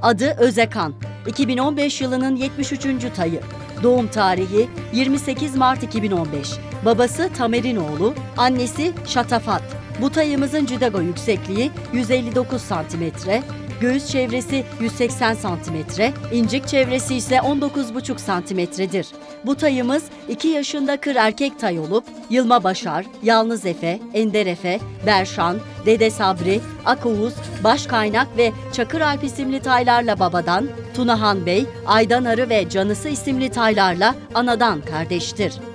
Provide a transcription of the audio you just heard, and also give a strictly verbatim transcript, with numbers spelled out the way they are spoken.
Adı Özekan. iki bin on beş yılının yetmiş üçüncü tayı. Doğum tarihi yirmi sekiz Mart iki bin on beş. Babası Tamer'in oğlu, annesi Şatafat. Bu tayımızın cidago yüksekliği yüz elli dokuz santimetre, göğüs çevresi yüz seksen santimetre, incik çevresi ise on dokuz buçuk santimetredir. Bu tayımız iki yaşında kır erkek tay olup Yılma Başar, Yalnız Efe, Ender Efe, Berşan, Dede Sabri, Akoğuz, Başkaynak ve Çakır Alp isimli taylarla babadan, Tunahan Bey, Aydan Arı ve Canısı isimli taylarla anadan kardeştir.